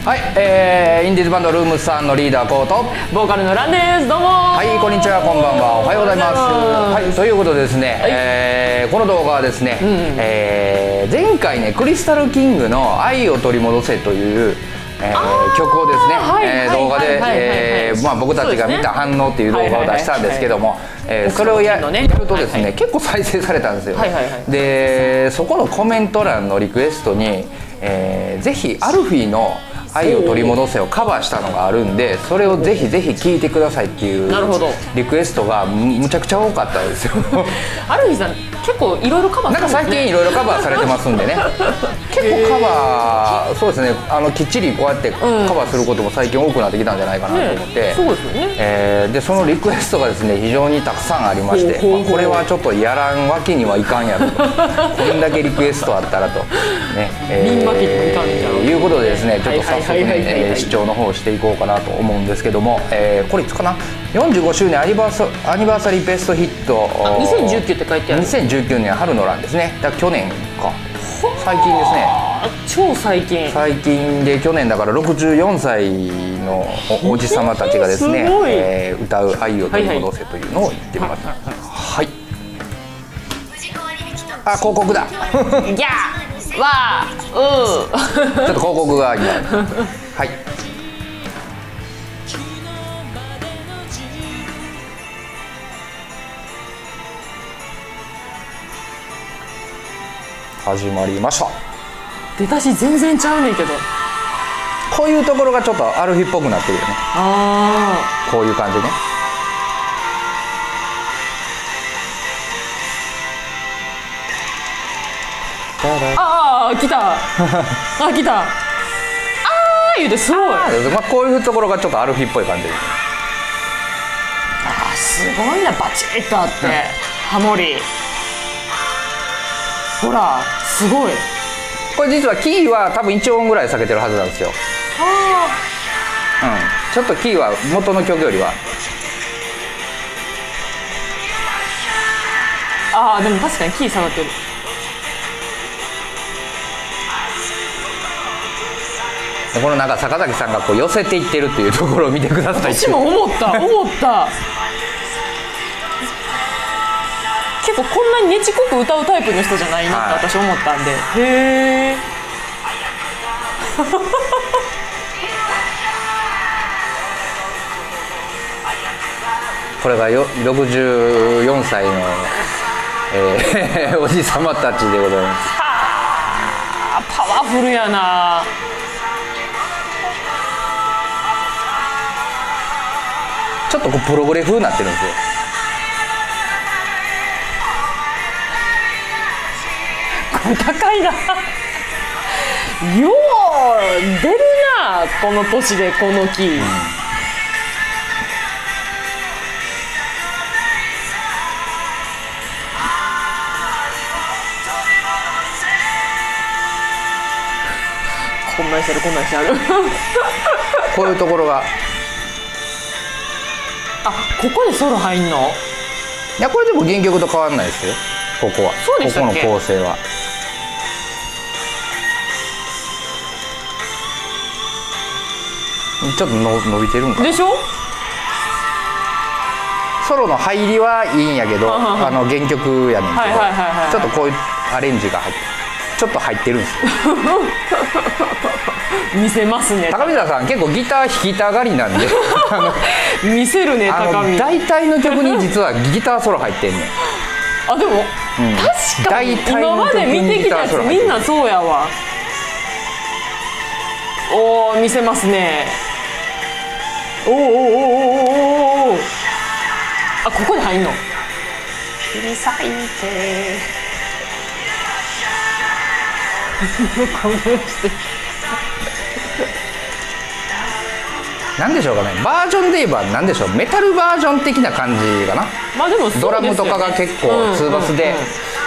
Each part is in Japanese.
はい、インディーズバンドルームさんのリーダーコート、 ボーカルのランです。どうも。 はい、こんにちは、こんばんは、おはようございます。はい、ということでですね、この動画はですね、前回ねクリスタルキングの「愛を取り戻せ」という曲をですね動画で僕たちが見た反応っていう動画を出したんですけども、それをやるとですね結構再生されたんですよ。でそこのコメント欄のリクエストにぜひアルフィーの「愛を取り戻せ」をカバーしたのがあるんで、それをぜひぜひ聴いてくださいっていうリクエストがむちゃくちゃ多かったですよ。 アルフィーさん結構いろいろカバーなんか最近いろいろカバーされてますんでね。結構カバー、そうですね、きっちりこうやってカバーすることも最近多くなってきたんじゃないかなと思って、 そうですよね。 でそのリクエストがですね非常にたくさんありまして、これはちょっとやらんわけにはいかんやろと、こんだけリクエストあったらとね、 見んわけにもいかんじゃんいうことでですね、ちょっと早速ね視聴の方をしていこうかなと思うんですけども、これいつかな、45周年アニバーサリーベストヒット 2019って書いてある。 2019年春の欄ですね。だから去年か、最近ですね。 超最近。最近で去年だから64歳のおじさまたちがですね歌う「愛を取り戻せ」というのを言ってみます。はい。あ、広告だ。 ギャーわーうー。 ちょっと広告があります。はい。始まりました。 出だし全然ちゃうねんけど、 こういうところがちょっとアルフィーっぽくなってるよね。こういう感じね。 来た来た言うてすごい。 こういうところがちょっとアルフィーっぽい感じです。 すごいな、バチッとあってハモリ、ほらすごい。 これ実はキーは多分1音ぐらい下げてるはずなんですよ。ちょっとキーは元の曲よりは。 でも確かにキー下がってる。 このなんか坂崎さんがこう寄せていってるっていうところを見てください。 私も思った結構こんなにねちこく歌うタイプの人じゃないなって私思ったんで、へえ。 これが64歳の、おじさまたちでございます。 パワフルやな。 ちょっとこうプログレ風になってるんですよ。 高いな。よう出るな、この年でこのキー。こんなんしてるこういうところがここでソロ入んの？ いや、これでも原曲と変わらないですよ。ここは。 そうでしたっけ？ ここの構成はちょっと伸びてるんかな。 でしょ？ ソロの入りはいいんやけど、原曲やねんけど、ちょっとこういうアレンジがちょっと入ってるんですよ。 見せますね。 高見沢さん結構ギター弾きたがりなんで見せるね、高見。 大体の曲に実はギターソロ入ってんねん。 でも、確かに今まで見てきたやつみんなそうやわ。見せますね。ここで入んの？切り裂いてなんでしょうかね、バージョンで言えばなんでしょう、メタルバージョン的な感じかな。 でもドラムとかが結構ツーバスで、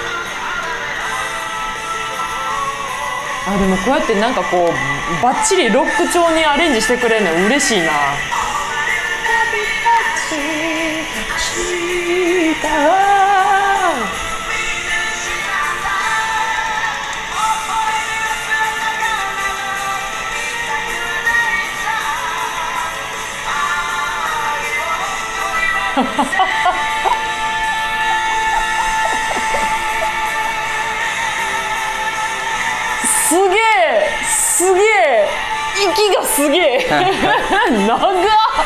でもこうやってなんかこうバッチリロック調にアレンジしてくれるの嬉しいな。 すげえすげえ息がすげえ長っ。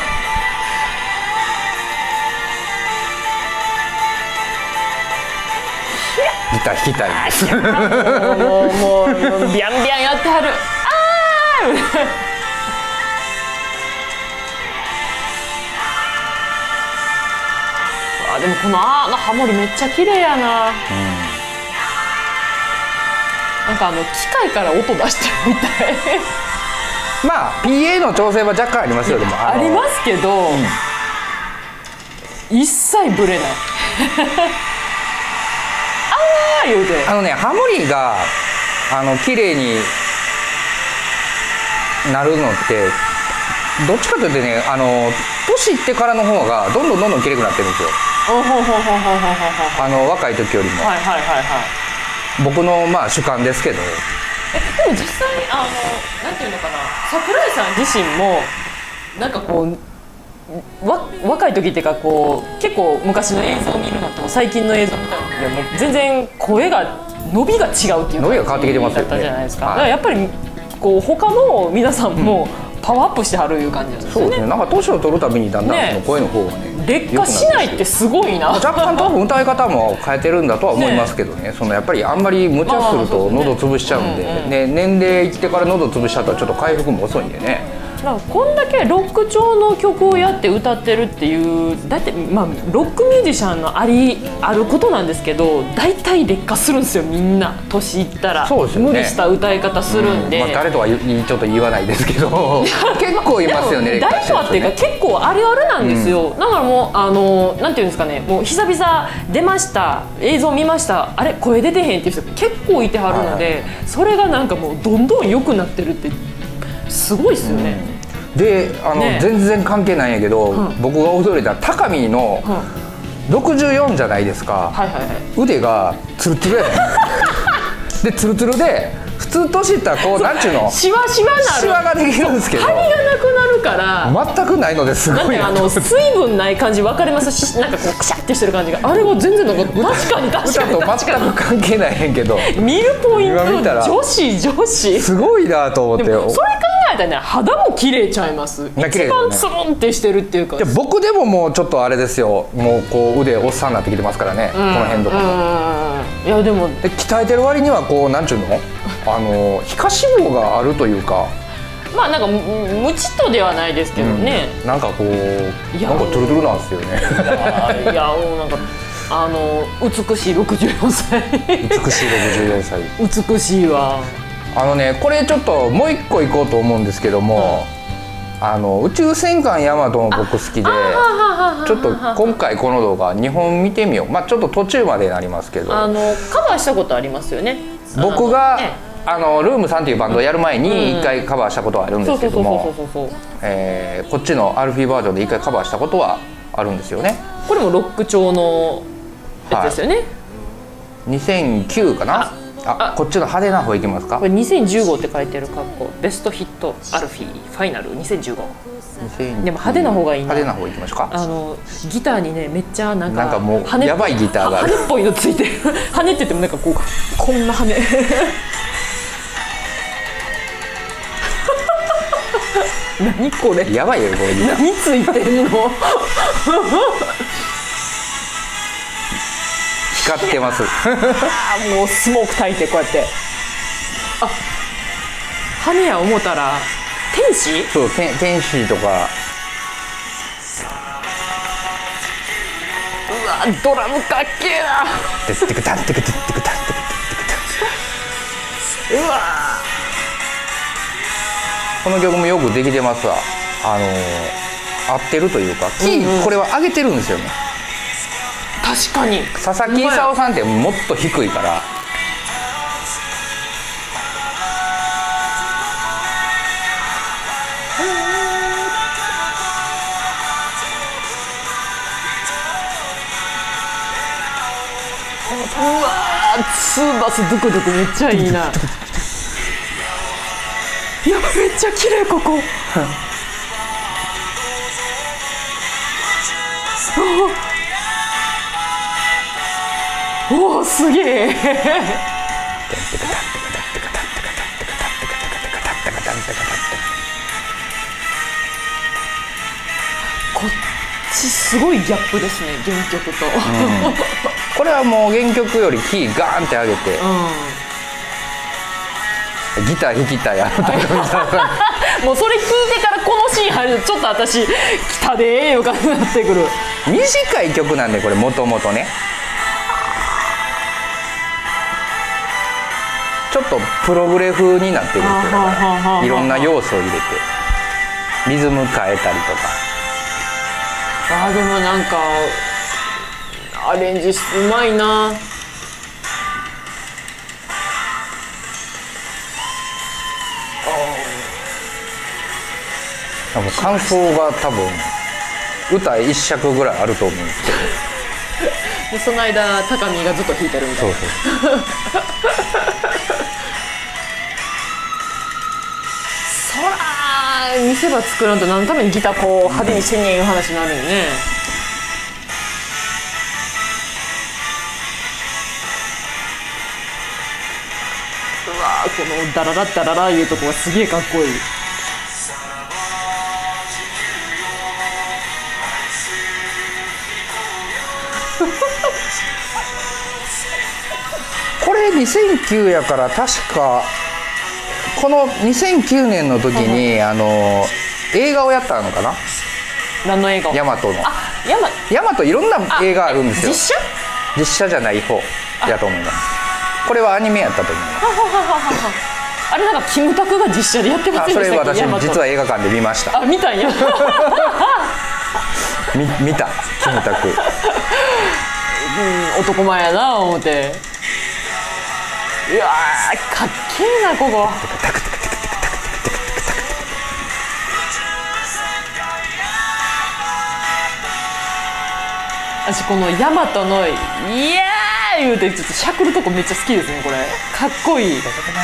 ギター弾きたいです。 もうビャンビャンやってはる。でもこのハモリめっちゃ綺麗やな。なんか機械から音出してるみたい。 まあ PA の調整は若干ありますよ。でもありますけど、一切ブレない。言うてハモリが綺麗になるのってどっちかというとね、年いってからの方がどんどん綺麗くなってるんですよ。若い時よりも。僕の主観ですけど。 でも実際なんていうのかな、桜井さん自身もなんかこう若い時っていうかこう結構昔の映像を見るのと最近の映像みたいなのでも全然声が伸びが違うっていう伸びが変わってきてますよね。 だったじゃないですか。だからやっぱりこう他の皆さんもパワーアップしてはるいう感じなんですよね。 そうですね。なんか年を取るたびにだんだんその声の方がね劣化しないってすごいな。 若干多分歌い方も変えてるんだとは思いますけどね。そのやっぱりあんまり無茶すると喉潰しちゃうんで、年齢いってから喉潰しちゃうとちょっと回復も遅いんでね。 だからこんだけロック調の曲をやって歌ってるっていうだってロックミュージシャンのあることなんですけど、大体劣化するんですよ。みんな年いったら、 そうですよね、 無理した歌い方するんで、 誰とはちょっと言わないですけど結構いますよね。 誰とはっていうか結構あるあるなんですよ。だからもうなんていうんですかね、もう久々出ました、映像見ました、あれ声出てへんっていう人結構いてはるので、それがなんかもうどんどん良くなってるってすごいですよね。 で全然関係ないんやけど、僕が驚いた高見の64じゃないですか。腕がツルツルやねん。でツルツルで普通年いったらこうなんちゅうのシワシワなる、 シワができるんですけど、 張りがなくなるから全くないのですごいな。 水分ない感じ分かりますし、なんかこうクシャッてしてる感じが、あれが全然なんか確かに歌と全く関係ないへんけど、 見るポイント女子すごいなと思って。 でもそれ考えたらね、肌も綺麗ちゃいます。一番ツルンってしてるっていうか。 僕でももうちょっとあれですよ、もうこう腕おっさんになってきてますからね、この辺とかも。 いやでも鍛えてる割にはこうなんちゅうの皮下脂肪があるというか、 なんかムチっとではないですけどね、 なんかこうなんかトゥルトゥルなんですよね。 いやもうなんか美しい64歳美しい64歳美しいわ。 これちょっともう一個いこうと思うんですけども、宇宙戦艦ヤマトも僕好きで、ちょっと今回この動画2本見てみよう。ちょっと途中までになりますけど、 カバーしたことありますよね。 僕がルームさんっていうバンドをやる前に1回カバーしたことはあるんですけども、こっちのアルフィーバージョンで1回カバーしたことはあるんですよね。 これもロック調のやつですよね。 2009かな。こっちの派手な方いきますか。 これ2015って書いてる格好、ベストヒットアルフィーファイナル2015。でも派手な方がいいな。 派手な方いきましょうか。 ギターにねめっちゃなんかもうやばいギターがある。 羽っぽいのついてる。羽って言ってもなんかこんな羽。何これ。 やばいよこれギター。 何ついてんの。 光ってます。 もうスモーク焚いてこうやって。羽や思ったら天使。 そう、天使とか。 うわドラムかっけえな。 テクテクタンテクテクテクタンテクテクタン。 うわこの曲もよくできてますわ。合ってるというか、キーこれは上げてるんですよね。 確かに佐々木功さんってもっと低いから。 うわツーバスドクドクめっちゃいいな。いやめっちゃ綺麗ここ。 おおすげえ。こっちすごいギャップですね、原曲と、 これはもう原曲よりキーガーンって上げて、ギター弾きたいやもうそれ聞いてからこのシーン入るとちょっと私来たでーいう感じになってくる。 短い曲なんでこれもともとね、ちょっとプログレ風になってるんですよ。いろんな要素を入れてリズム変えたりとか。 でもなんかアレンジうまいな。 多分感想が多分歌一尺ぐらいあると思うんですけどでその間高見がずっと弾いてるみたいな。そら見せ場作らんと何のためにギターこう派手にしてんねんいう話になるよね。うわこのダララッダララいうとこがすげえかっこいい。 これ2009やから確かこの2009年の時に映画をやったのかな。 何の映画？ ヤマトの。ヤマトいろんな映画あるんですよ。実写じゃない方やと思います。これはアニメやったと思います。 あれなんかキムタクが実写でやってませんでしたっけ？ それ私実は映画館で見ました。 見たんや見たキムタク男前やな思って。うわかっけえなここ。私このヤマトの「イエーイ!」言うてちょっとしゃくるとこめっちゃ好きですね。これかっこいい。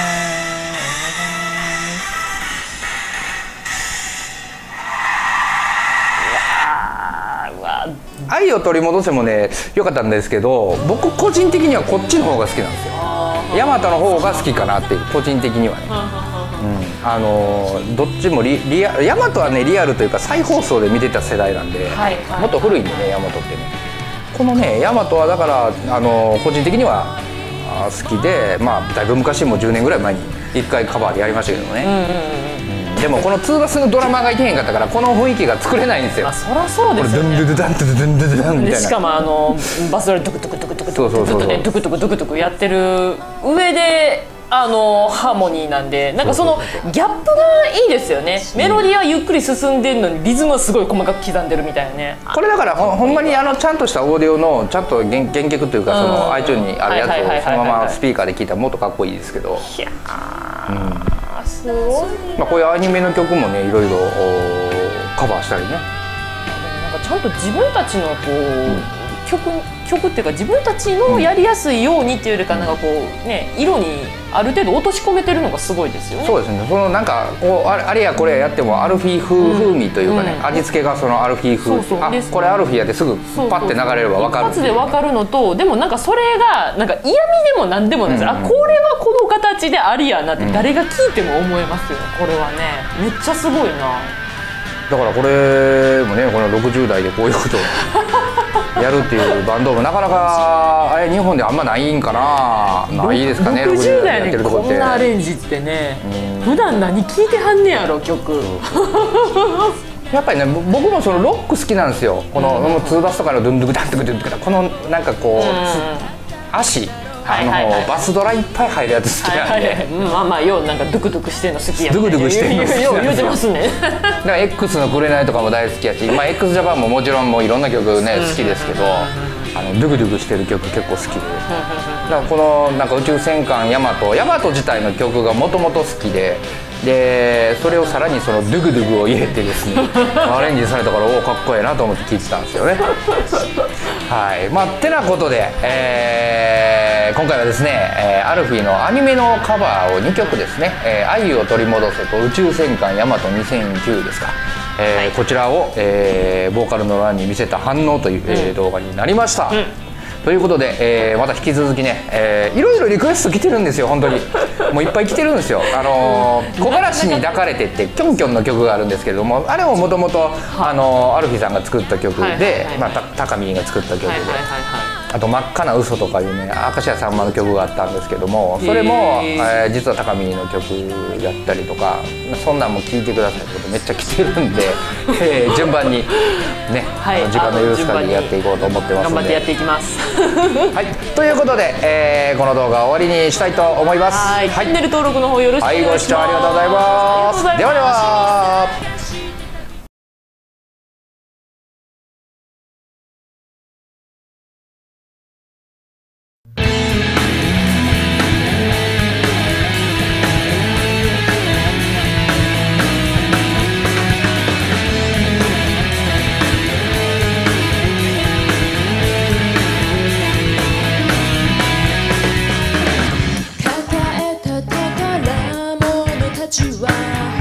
愛を取り戻せもね良かったんですけど、僕個人的にはこっちの方が好きなんですよ。ヤマトの方が好きかなっていう、個人的にはね。どっちもヤマトはねリアルというか再放送で見てた世代なんで、もっと古いんでねヤマトってね。このねヤマトはだから個人的には好きで、まあだいぶ昔もう10年ぐらい前に1回カバーでやりましたけどね。でもこのツーバスのドラマがいてへんかったからこの雰囲気が作れないんですよ。 そりゃそうですよね。 ドゥンドゥドゥダンドゥドゥンドゥドゥダンみたいな。 しかもバスドラドゥクドゥクドゥクドゥクドゥクドゥクドゥクドゥクドゥクドゥクドゥクやってる上でハーモニーなんで、なんかそのギャップがいいですよね。メロディーはゆっくり進んでるのにリズムはすごい細かく刻んでるみたいなね。これだからほんまにちゃんとしたオーディオのちゃんと原曲というかその iTunes にあるやつをそのままスピーカーで聴いたらもっとかっこいいですけど。 いやすごい。 こういうアニメの曲もねいろいろカバーしたりね。 なんかちゃんと自分たちのこう曲っていうか自分たちのやりやすいようにっていうよりかなんかこうね色にある程度落とし込めてるのがすごいですよね。 そうですね。そのなんかこうあれやこれやってもアルフィー風味というかね、味付けがそのアルフィー風。これアルフィーやってすぐパッて流れれば分かる。 一発で分かるのと、でもなんかそれがなんか嫌味でもなんでもないです。これはこの形でありやなって誰が聞いても思えますよね。これはねめっちゃすごいな。 だからこれもねこの60代でこういうことをやるっていうバンドもなかなか日本であんまないんかな。ないですかね。 60代でこんなアレンジってね、普段何聴いてはんねやろ曲。 やっぱりね僕もそのロック好きなんですよ。このツーバスとかのドゥンドゥクダンドゥクドゥンドゥクダン、このなんかこう足バスドラいっぱい入るやつ好きなんで。 まあようなんかドゥクドゥクしてんの好きやね。 ドゥクドゥクしてんの好きよう言うてますね。 だから X の紅とかも大好きやし、まあ x ジャパンももちろんもういろんな曲ね好きですけど、ドゥクドゥクしてる曲結構好きで。だからこのなんか宇宙戦艦ヤマト自体の曲がもともと好きで。それをさらにそのドゥクドゥクを入れてですねアレンジされたからかっこいいなと思って聴いてたんですよね。 はいまあてなことで、今回はですね、アルフィーのアニメのカバーを2曲ですね「愛を取り戻せ」と「宇宙戦艦ヤマト2009」ですか、こちらを、ボーカルの欄に見せた反応という、動画になりました、ということで、また引き続きね、いろいろリクエスト来てるんですよ本当にもういっぱい来てるんですよ木枯らしに抱かれてってキョンキョンの曲があるんですけれども、あれももともとアルフィーさんが作った曲で高見が作った曲で、あと「真っ赤な嘘」とかいうね明石家さんまの曲があったんですけども、それも、実は高見の曲だったりとか、そんなんも聴いてくださいってことめっちゃ来てるんで、順番にね、時間の許す限りやっていこうと思ってますので頑張ってやっていきますはい、ということで、この動画は終わりにしたいと思います。 はい、チャンネル登録の方よろしくお願いします。 ご視聴ありがとうございます。ではでは。 抱えた宝物たちは